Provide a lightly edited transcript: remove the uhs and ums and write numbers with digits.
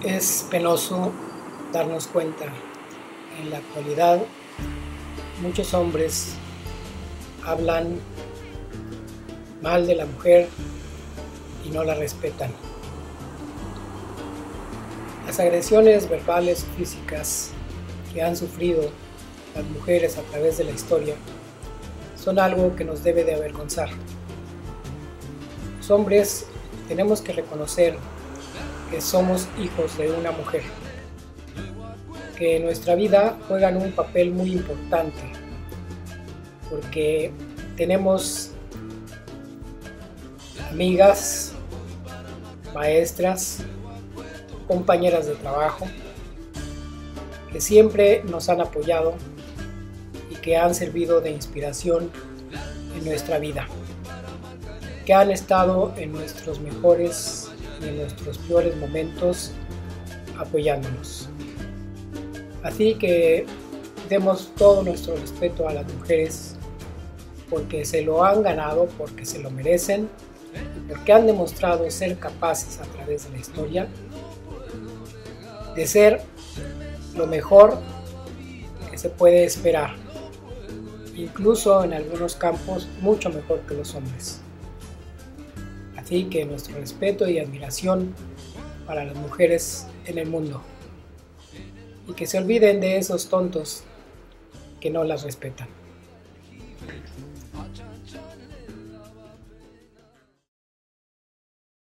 Es penoso darnos cuenta, en la actualidad muchos hombres hablan mal de la mujer y no la respetan. Las agresiones verbales o físicas que han sufrido las mujeres a través de la historia son algo que nos debe de avergonzar. Los hombres tenemos que reconocer que somos hijos de una mujer, que en nuestra vida juegan un papel muy importante, porque tenemos amigas, maestras, compañeras de trabajo, que siempre nos han apoyado y que han servido de inspiración en nuestra vida, que han estado en nuestros mejores y en nuestros peores momentos apoyándonos. Así que demos todo nuestro respeto a las mujeres, porque se lo han ganado, porque se lo merecen y porque han demostrado ser capaces a través de la historia de ser lo mejor que se puede esperar, incluso en algunos campos mucho mejor que los hombres. Así que nuestro respeto y admiración para las mujeres en el mundo, y que se olviden de esos tontos que no las respetan.